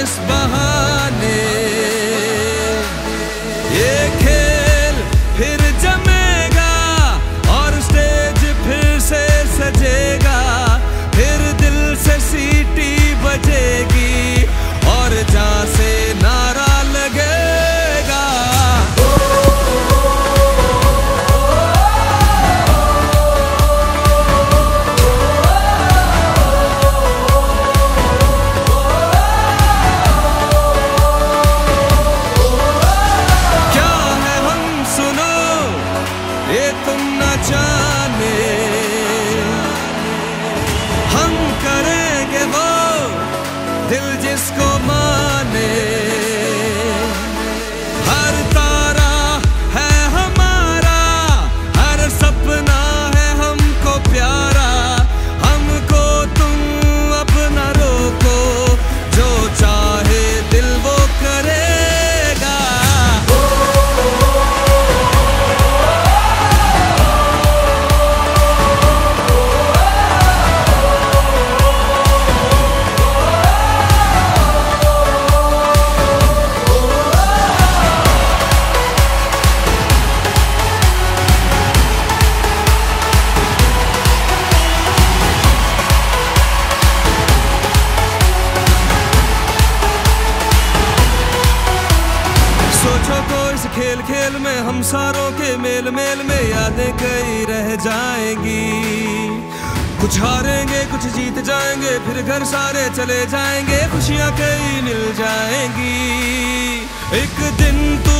इस बहाने ये खेल फिर जमेगा और स्टेज फिर से सजेगा, फिर दिल से सीटी बजेगी और जहाँ से नारा लगेगा। क्या है हम सुनो ये तुम न जाने, हम करेंगे वो दिल जिसको माने। हर तारा है हमारा, हर सपना है हमको प्यारा, हमको तुम अब न रोको, जो चाहे दिल वो करेगा। सोचो तो इस खेल खेल में हम सारों के मेल मेल में यादें कई रह जाएंगी। कुछ हारेंगे कुछ जीत जाएंगे, फिर घर सारे चले जाएंगे, खुशियां कई मिल जाएंगी। एक दिन तू